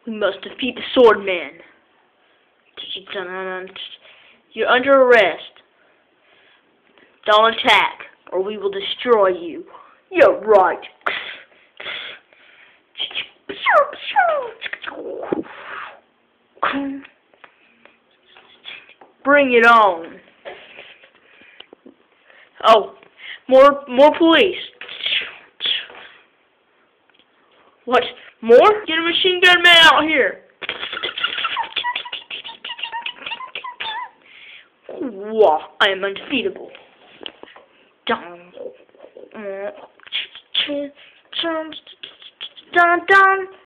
We must defeat the Swordman. You're under arrest. Don't attack, or we will destroy you. You're right. Bring it on. Oh, more police. What? More? Get a machine gun man out here. Whoa, I am undefeatable. Dun, dun, dun.